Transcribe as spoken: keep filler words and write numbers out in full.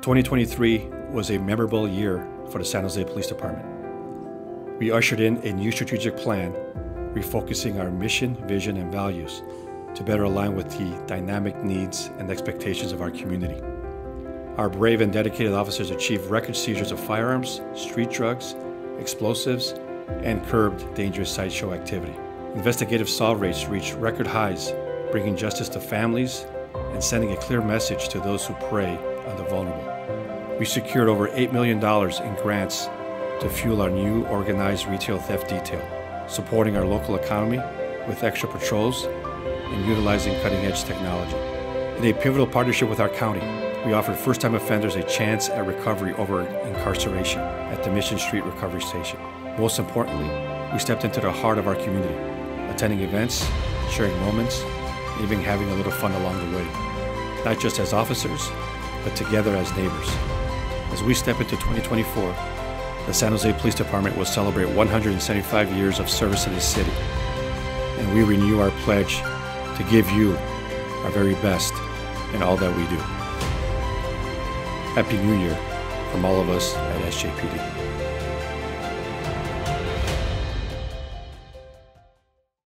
twenty twenty-three was a memorable year for the San Jose Police Department. We ushered in a new strategic plan, refocusing our mission, vision, and values to better align with the dynamic needs and expectations of our community. Our brave and dedicated officers achieved record seizures of firearms, street drugs, explosives, and curbed dangerous sideshow activity. Investigative solve rates reached record highs, bringing justice to families and sending a clear message to those who prey on the vulnerable. We secured over eight million dollars in grants to fuel our new organized retail theft detail, supporting our local economy with extra patrols and utilizing cutting-edge technology. In a pivotal partnership with our county, we offered first-time offenders a chance at recovery over incarceration at the Mission Street Recovery Station. Most importantly, we stepped into the heart of our community, attending events, sharing moments, and even having a little fun along the way, not just as officers, but together as neighbors. As we step into twenty twenty-four, the San Jose Police Department will celebrate one hundred seventy-five years of service in the city, and we renew our pledge to give you our very best in all that we do. Happy New Year from all of us at S J P D.